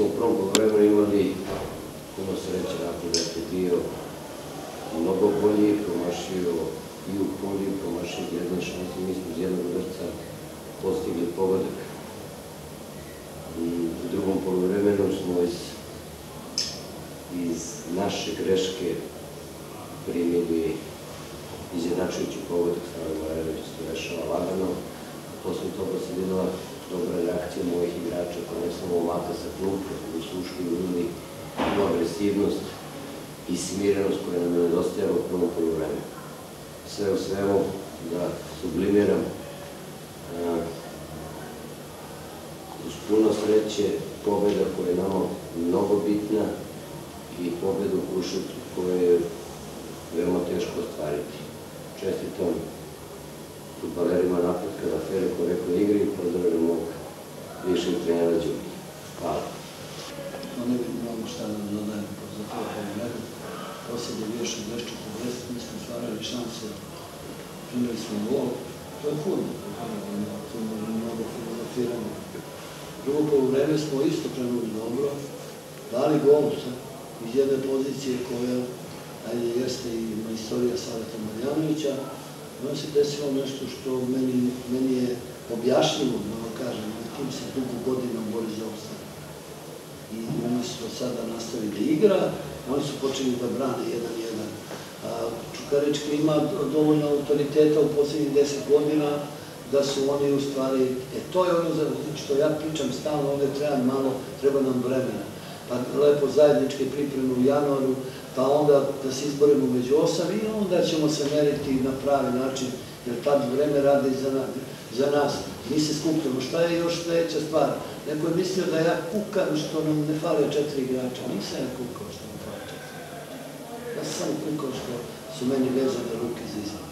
smo u prvom poluvremenu imali puno sreće, nakon da je bio mnogo bolji, promašio i u polju, promašio jedne šanse, mi smo iz jednog udarca postigli pogodak. U drugom poluvremenu smo iz naše greške primili izjednačujući pogodak, Save Morerovića se rešava lagano. Posle toga se videla dobra reakcija mojih igrača, pa ne samo omaka sa klupe, koji su ušli u igri, i agresivnost i smirenost koja nam je nedostajala u prvom poluvremenu. Sve u svemu, da sublimiram, uz puno sreće, pobeda koja je nama mnogo bitna i pobeda u Kruševcu koja je veoma teško ostvariti. Čestitam fudbalerima napretka da fer i korektno igri i pozdravljam mog višeg trenera Đuki. Hvala. Ne bih mnogo šta da dodajem za to poluvreme. Posljednje bio 60-40, mi smo stvarali šanse, primili smo gol. To je fudbal, tu možemo mnogo filozofiramo. Drugo poluvreme smo isto krenuli dobro, dali gol iz jedne pozicije koja jeste i istorija Saveta Marjanovića. Onda se desilo nešto što meni je objašnjivo, da vam kažem, tim se dugo godina bori za opstanak. I umjesto sada nastavi da igra, oni su počeli da brane 1-1. Čukarički ima dovoljno autoriteta u poslednjih 10 godina da su oni u stvari, to je ono što ja pričam stalno, ovde treba nam vremena. Pa lepo zajedničke pripreme u januaru, pa onda da se izborimo među 8 i onda ćemo se meriti na pravi način, jer tad vreme rade i za nas. Mi se skupljamo. Šta je još sledeća stvar? Neko je mislio da ja kukam što nam ne fale 4 igrača. Nisam ja kukao što nam fale 4 igrača. Ja sam kukao što su meni vezane ruke za izmenu.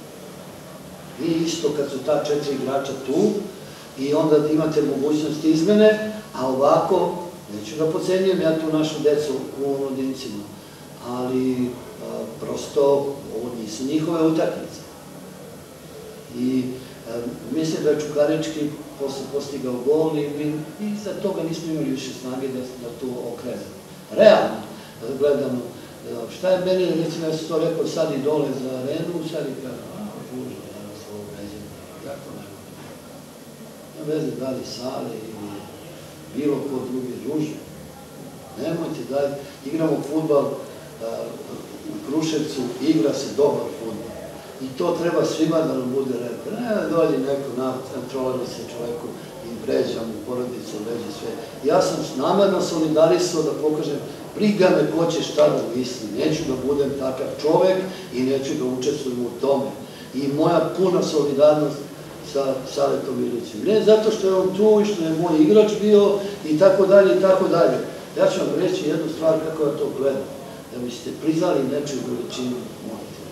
I isto kad su ta 4 igrača tu i onda imate mogućnost izmene, a ovako, neću da pocenjujem ja tu našu decu u omladincima, ali prosto ovo nisu njihove utakmice. I mislim da je Čukarički postigao gol i za toga nismo imali više snage da to okrenemo. Realno, da gledamo, šta je meni, recimo ja sam to rekao sad i dole za arenu, sad i kažem, ružno, danas ovo vređeno, jako nema. Nema veze da li Sale ili bilo ko drugi, ružno. Nemojte da igramo fudbal u Kruševcu, igra se dobar fudbal. I to treba svima da nam bude rekao. Ne da dođe neko trolera se čoveku i vređa mu porodicu, vređa sve. Ja sam namerno solidarisao da pokažem briga me ko će šta da misli. Neću da budem takav čovek i neću da učestvujem u tome. I moja puna solidarnost sa Savetom Ilićem. Ne zato što je on tu i što je moj igrač bio i tako dalje i tako dalje. Ja ću vam reći jednu stvar kako ja to gledam. Da biste priznali nečiju veličinu, molite.